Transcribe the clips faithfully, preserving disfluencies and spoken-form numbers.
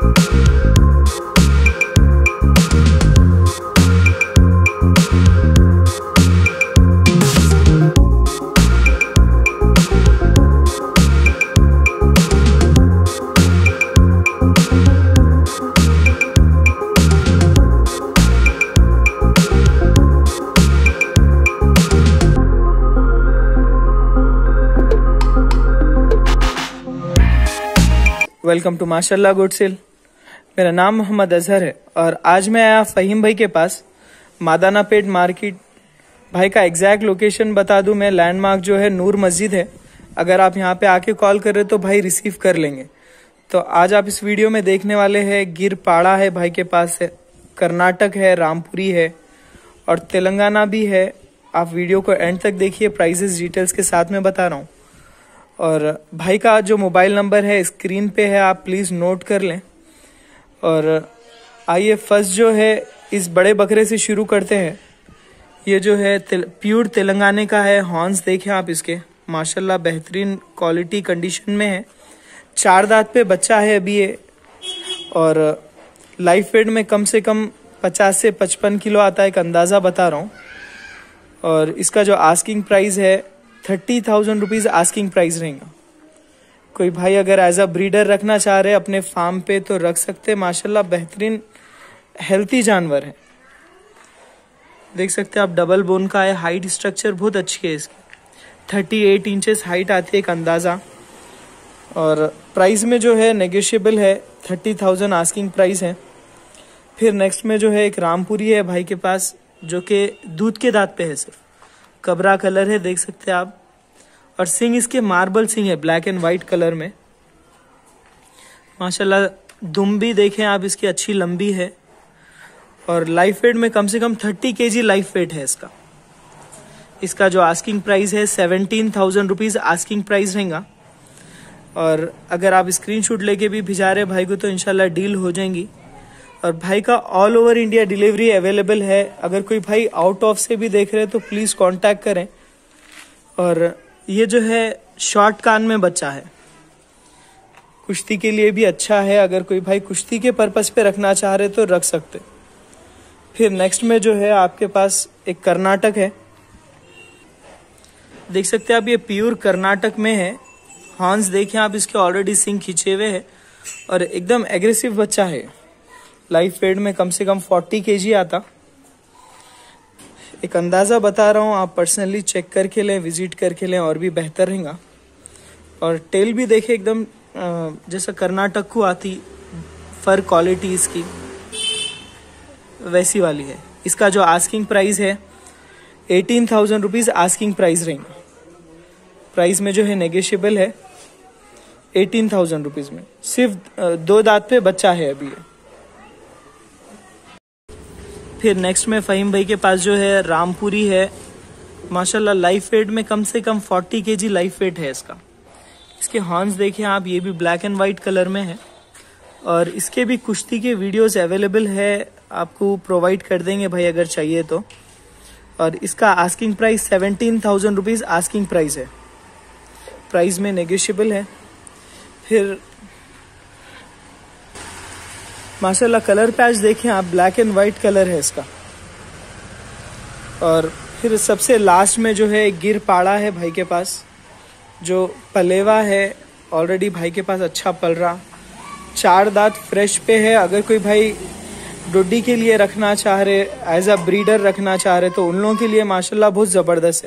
Welcome to Mashallah good sell. मेरा नाम मोहम्मद अजहर है और आज मैं आया फहीम भाई के पास, मादाना पेट मार्केट। भाई का एग्जैक्ट लोकेशन बता दूं मैं, लैंडमार्क जो है नूर मस्जिद है। अगर आप यहाँ पे आके कॉल कर रहे हो तो भाई रिसीव कर लेंगे। तो आज आप इस वीडियो में देखने वाले हैं गिरपाड़ा है भाई के पास है, कर्नाटक है, रामपुरी है और तेलंगाना भी है। आप वीडियो को एंड तक देखिए, प्राइजेस डिटेल्स के साथ में बता रहा हूँ। और भाई का जो मोबाइल नंबर है स्क्रीन पे है, आप प्लीज नोट कर लें। और आइए फर्स्ट जो है इस बड़े बकरे से शुरू करते हैं। ये जो है तेल, प्योर तेलंगाना का है। हॉर्न्स देखें आप इसके, माशाल्लाह बेहतरीन क्वालिटी कंडीशन में है। चार दांत पे बच्चा है अभी ये, और लाइफ वेट में कम से कम पचास से पचपन किलो आता है, एक अंदाजा बता रहा हूँ। और इसका जो आस्किंग प्राइस है thirty thousand rupees asking price रहेगा। कोई भाई अगर एज अ ब्रीडर रखना चाह रहे अपने फार्म पे तो रख सकते हैं। माशाल्लाह बेहतरीन हेल्थी जानवर है, देख सकते हैं आप। डबल बोन का है, हाइट स्ट्रक्चर बहुत अच्छी है इसकी। थर्टी एट इंचेस हाइट आती है एक अंदाजा। और प्राइस में जो है नेगोशिएबल है, थर्टी थाउजेंड आस्किंग प्राइस है। फिर नेक्स्ट में जो है एक रामपुरी है भाई के पास, जो कि दूध के दांत पे है, सिर्फ कबरा कलर है, देख सकते हैं आप। और सिंग इसके मार्बल सिंग है, ब्लैक एंड व्हाइट कलर में। माशाल्लाह दुम भी देखें आप इसकी, अच्छी लंबी है। और लाइफ वेट में कम से कम थर्टी केजी लाइफ वेट है इसका। इसका जो आस्किंग प्राइस है seventeen thousand rupees asking price रहेगा। और अगर आप स्क्रीनशॉट लेके भी भिजा रहे भाई को तो इंशाल्लाह डील हो जाएंगी। और भाई का all over India delivery available है। अगर कोई भाई आउट ऑफ से भी देख रहे हैं तो प्लीज कांटेक्ट करें। और ये जो है शॉर्ट कान में बच्चा है, कुश्ती के लिए भी अच्छा है। अगर कोई भाई कुश्ती के पर्पस पे रखना चाह रहे तो रख सकते। फिर नेक्स्ट में जो है आपके पास एक कर्नाटक है, देख सकते हैं आप। ये प्योर कर्नाटक में है। हॉर्न्स देखें आप इसके, ऑलरेडी सिंग खींचे हुए है और एकदम एग्रेसिव बच्चा है। लाइफ वेट में कम से कम फोर्टी केजी आता। एक अंदाजा बता रहा हूँ, आप पर्सनली चेक करके लें, विजिट करके लें और भी बेहतर रहेगा। और टेल भी देखे एकदम जैसा कर्नाटक को आती, फर क्वालिटी इसकी वैसी वाली है। इसका जो आस्किंग प्राइस है eighteen thousand rupees asking price रहेगा। प्राइस में जो है नेगोशिएबल है एटीन थाउजेंड रुपीज में। सिर्फ दो दांत पे बच्चा है अभी ये। फिर नेक्स्ट में फहीम भाई के पास जो है रामपुरी है। माशाल्लाह लाइफ वेट में कम से कम फोर्टी केजी लाइफ वेट है इसका। इसके हॉर्न्स देखें आप, ये भी ब्लैक एंड व्हाइट कलर में है। और इसके भी कुश्ती के वीडियोस अवेलेबल है, आपको प्रोवाइड कर देंगे भाई अगर चाहिए तो। और इसका asking price seventeen thousand rupees asking price है। प्राइस में नेगोशिएबल है। फिर माशाल्लाह कलर पैच देखें आप, ब्लैक एंड व्हाइट कलर है इसका। और फिर सबसे लास्ट में जो है गिरपाड़ा है भाई के पास, जो पलेवा है, ऑलरेडी भाई के पास अच्छा पल रहा। चार दांत फ्रेश पे है। अगर कोई भाई डोडी के लिए रखना चाह रहे, एज अ ब्रीडर रखना चाह रहे तो उन लोगों के लिए माशाल्लाह बहुत जबरदस्त है।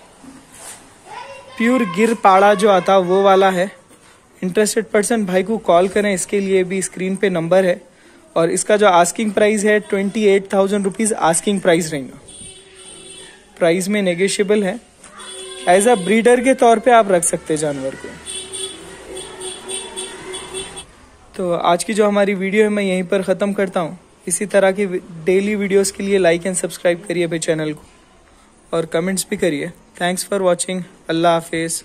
प्योर गिरपाड़ा जो आता वो वाला है। इंटरेस्टेड पर्सन भाई को कॉल करें, इसके लिए भी स्क्रीन पे नंबर है। और इसका जो आस्किंग प्राइस है twenty eight thousand rupees asking price रहेगा। प्राइस में नेगोशिएबल है। एज अ ब्रीडर के तौर पे आप रख सकते हैं जानवर को। तो आज की जो हमारी वीडियो है मैं यहीं पर ख़त्म करता हूँ। इसी तरह की डेली वीडियोस के लिए लाइक एंड सब्सक्राइब करिए भाई चैनल को, और कमेंट्स भी करिए। Thanks for watching. अल्लाह हाफिज़।